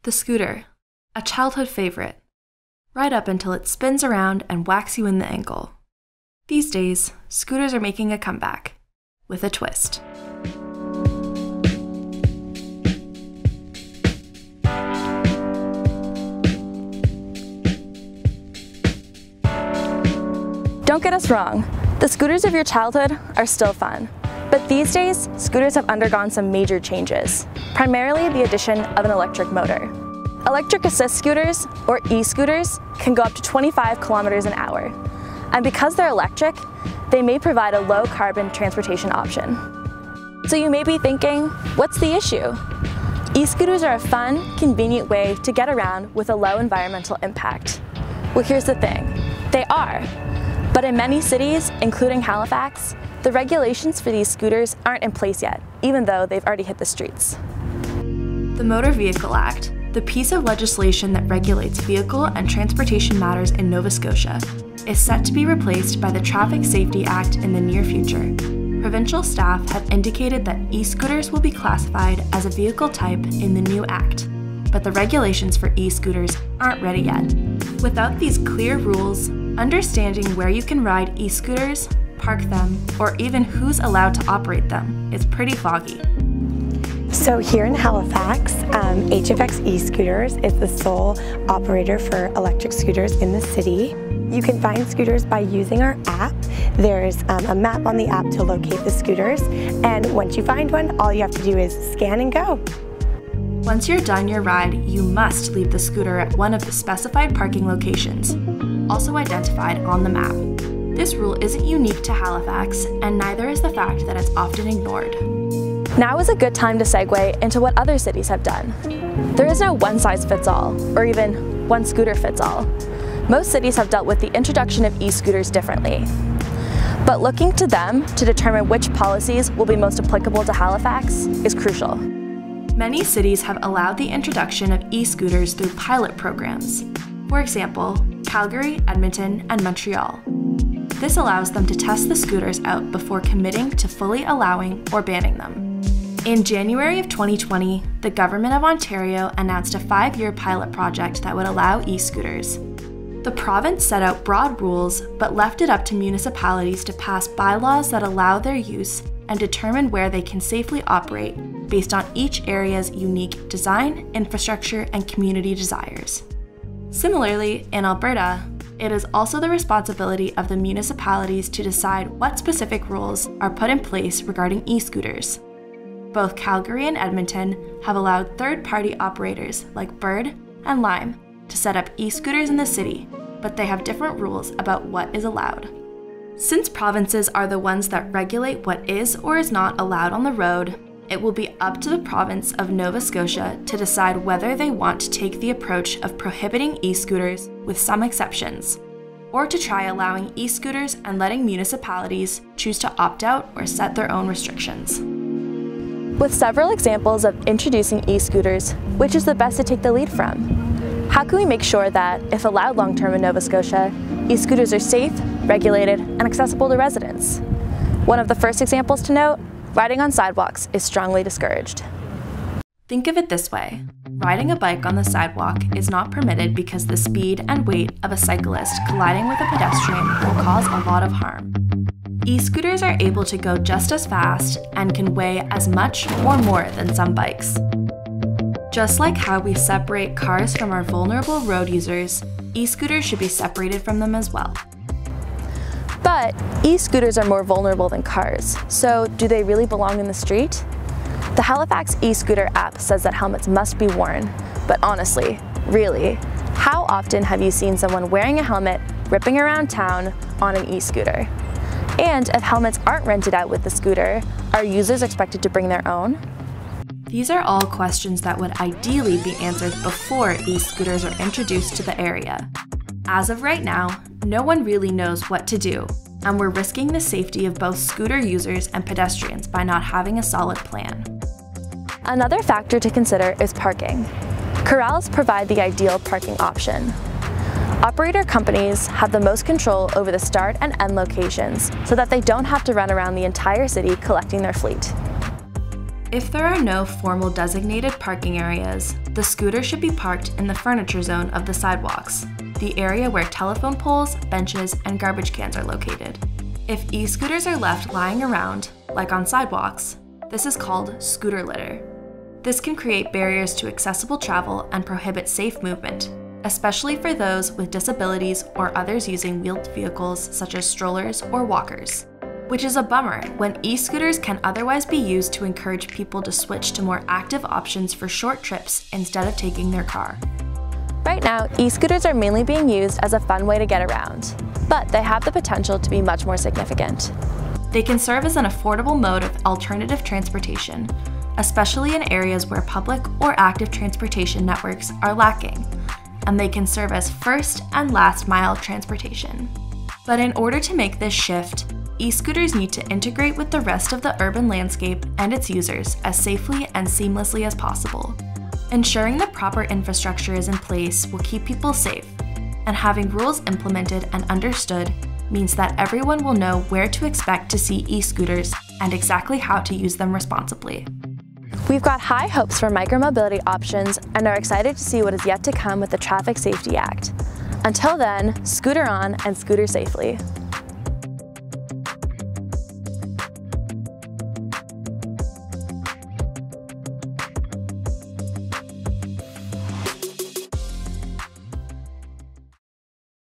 The scooter, a childhood favorite, right up until it spins around and whacks you in the ankle. These days, scooters are making a comeback, with a twist. Don't get us wrong, the scooters of your childhood are still fun. But these days, scooters have undergone some major changes, primarily the addition of an electric motor. Electric assist scooters, or e-scooters, can go up to 25 kilometers an hour. And because they're electric, they may provide a low-carbon transportation option. So you may be thinking, what's the issue? E-scooters are a fun, convenient way to get around with a low environmental impact. Well, here's the thing, they are. But in many cities, including Halifax, the regulations for these scooters aren't in place yet, even though they've already hit the streets. The Motor Vehicle Act, the piece of legislation that regulates vehicle and transportation matters in Nova Scotia, is set to be replaced by the Traffic Safety Act in the near future. Provincial staff have indicated that e-scooters will be classified as a vehicle type in the new act, but the regulations for e-scooters aren't ready yet. Without these clear rules, understanding where you can ride e-scooters, park them, or even who's allowed to operate them is pretty foggy. So here in Halifax, HFX e-scooters is the sole operator for electric scooters in the city. You can find scooters by using our app. There's a map on the app to locate the scooters, and once you find one, all you have to do is scan and go. Once you're done your ride, you must leave the scooter at one of the specified parking locations, also identified on the map. This rule isn't unique to Halifax, and neither is the fact that it's often ignored. Now is a good time to segue into what other cities have done. There is no one-size-fits-all, or even one-scooter-fits-all. Most cities have dealt with the introduction of e-scooters differently. But looking to them to determine which policies will be most applicable to Halifax is crucial. Many cities have allowed the introduction of e-scooters through pilot programs. For example, Calgary, Edmonton, and Montreal. This allows them to test the scooters out before committing to fully allowing or banning them. In January of 2020, the Government of Ontario announced a 5-year pilot project that would allow e-scooters. The province set out broad rules, but left it up to municipalities to pass bylaws that allow their use and determine where they can safely operate based on each area's unique design, infrastructure, and community desires. Similarly, in Alberta, it is also the responsibility of the municipalities to decide what specific rules are put in place regarding e-scooters. Both Calgary and Edmonton have allowed third-party operators like Bird and Lime to set up e-scooters in the city, but they have different rules about what is allowed. Since provinces are the ones that regulate what is or is not allowed on the road, it will be up to the province of Nova Scotia to decide whether they want to take the approach of prohibiting e-scooters with some exceptions, or to try allowing e-scooters and letting municipalities choose to opt out or set their own restrictions. With several examples of introducing e-scooters, which is the best to take the lead from? How can we make sure that, if allowed long-term in Nova Scotia, e-scooters are safe, regulated, and accessible to residents? One of the first examples to note, riding on sidewalks is strongly discouraged. Think of it this way. Riding a bike on the sidewalk is not permitted because the speed and weight of a cyclist colliding with a pedestrian will cause a lot of harm. E-scooters are able to go just as fast and can weigh as much or more than some bikes. Just like how we separate cars from our vulnerable road users, e-scooters should be separated from them as well. But e-scooters are more vulnerable than cars, so do they really belong in the street? The Halifax e-scooter app says that helmets must be worn, but honestly, really, how often have you seen someone wearing a helmet ripping around town on an e-scooter? And if helmets aren't rented out with the scooter, are users expected to bring their own? These are all questions that would ideally be answered before e-scooters are introduced to the area. As of right now, no one really knows what to do, and we're risking the safety of both scooter users and pedestrians by not having a solid plan. Another factor to consider is parking. Corrals provide the ideal parking option. Operator companies have the most control over the start and end locations so that they don't have to run around the entire city collecting their fleet. If there are no formal designated parking areas, The scooter should be parked in the furniture zone of the sidewalks, the area where telephone poles, benches, and garbage cans are located. If e-scooters are left lying around, like on sidewalks, this is called scooter litter. This can create barriers to accessible travel and prohibit safe movement, especially for those with disabilities or others using wheeled vehicles such as strollers or walkers. Which is a bummer when e-scooters can otherwise be used to encourage people to switch to more active options for short trips instead of taking their car. Right now, e-scooters are mainly being used as a fun way to get around, but they have the potential to be much more significant. They can serve as an affordable mode of alternative transportation, especially in areas where public or active transportation networks are lacking, and they can serve as first and last mile transportation. But in order to make this shift, e-scooters need to integrate with the rest of the urban landscape and its users as safely and seamlessly as possible. Ensuring the proper infrastructure is in place will keep people safe, and having rules implemented and understood means that everyone will know where to expect to see e-scooters and exactly how to use them responsibly. We've got high hopes for micromobility options and are excited to see what is yet to come with the Traffic Safety Act. Until then, scooter on and scooter safely.